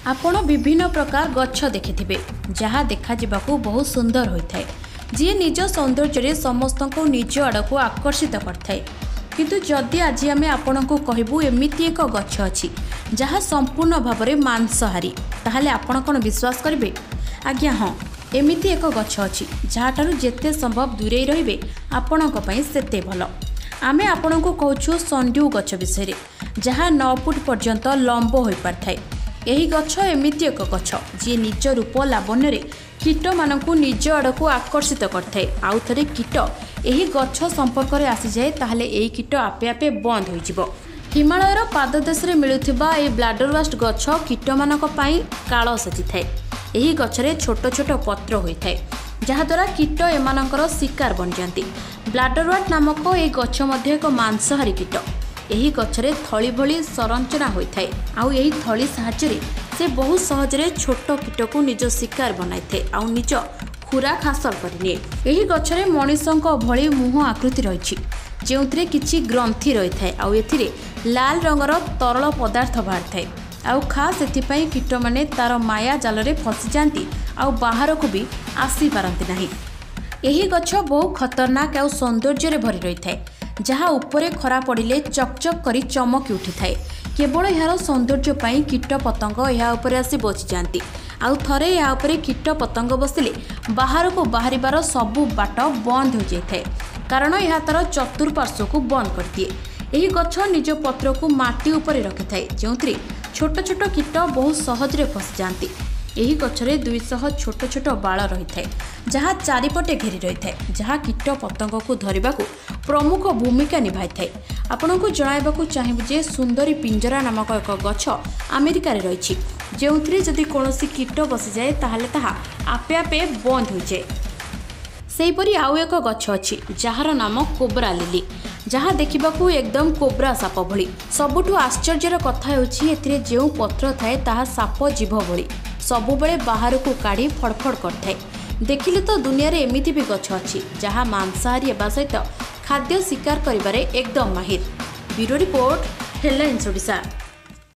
आपण विभिन्न प्रकार गच्छ देखिथिबे जहाँ देखा जिबाकू बहुत सुंदर होइथाय जी निज सौंदर्य समस्त को निज आड़क आकर्षित करथाय। किंतु जदि आज आमे आपनकू कहबू एमिति एक गच्छ अछि जहाँ संपूर्ण भाव में मांसाहारी ताहले आपण कोन विश्वास करिवे? आज्ञा हाँ, एमिति एक गच्छ अछि जहाँठारु जेते संभव दूरे रहिबे आपणक पई सेते भल। आमे आपणकू कहूछु संड्यू गच्छ विषय जहाँ 9 फुट पर्यंत लंब होई पारथाय। एही गच्छ एमिति एक गच्छ जी निज रूप लावण्य कीट मानकू निज आड़क आकर्षित करथाय। आउ थरे कीट एही गच्छ संपर्क में आसी जाए ताहले एही कीट आपे आपे बंद होई जिवो। हिमालयर पाददेश रे मिलुथिबा ए ब्लाडरवास्ट गच्छ कीट मानक पई काळ साजिथाय। एही गच्छरे छोट छोट पत्र होइथाय जहा द्वारा कीट एमानकर शिकार बन जाती। ब्लाडरवाट नामक ए गच्छ मध्ये एक मांसाहारी कीट। एही गच्छरे थली भली संरचना होइथाय। आउ एही थली साहाय्य से बहुत सहजरे छोट कीट को निज शिकार बनाइथे आउ निज खुराक हासिल करनिए। एही गच्छरे मनुष्यक भली मुह आकृति रहिछि जेउथरे किछि ग्रंथि रहिथाय आउ एथिरे लाल रंगर तरल पदार्थ बाहरथाय। आउ खास एथिपाई कीट माने तार माया जाल रे फसी जांती आउ बाहर को भी आसी पारंती नाही। एही गच्छ बहु खतरनाक आउ सौंदर्य रे भरी रहिथाय जहाँ उपरे खरा पड़िले चकचक करी चमकी उठी थाए। केवल यार सौंदर्य पाई कीट पतंग या उपरे आसी बची जाती। आउ थरे या उपरे कीट पतंग बसिले बाहर को बाहरिबार सबु बाट बंद हो जाए कारण यह तार चतुर्पार्श्व को बंद कर दिए। एही गच्छ निज पत्र को माटी उपरे रखि थाए जोंतरे छोट छोट कीट बहुत सहजरे फसी जाती। एही गच्छरे 200 छोट छोट बाळ रही थाए जहाँ चारिपटे घेरी रही थाए जहाँ कीट पतंग को धरिबा को प्रमुख भूमिका निभाई थाए। आपनको जणाइबाकू चाहिबे जे सुंदरी पिंजरा नामक एक गच्छ अमेरिका रे रहिछि जेउथरे जदि कोनोसी कीट बसी जाए ताहले ताहा आपे आपे बंद हो जाए। सेहीपरि आउ एक गच्छ अछि जहार नाम कोब्रा लिली जहाँ देखिबाकू एकदम कोब्रा साप भली। सबुठु आश्चर्यर कथा हेउछि एथिरे जेउ पत्र थाए ताहा साप जीभ भली सबुबले बाहर को काढ़ी फड़फड़ करथाए। देखिले तो दुनिया रे एमिति भी गच्छ अछि जहाँ मांसाहारी हेबा सहित खाद्य शिकार करिबारे एकदम माहिर। Bureau report, headlines Odisha.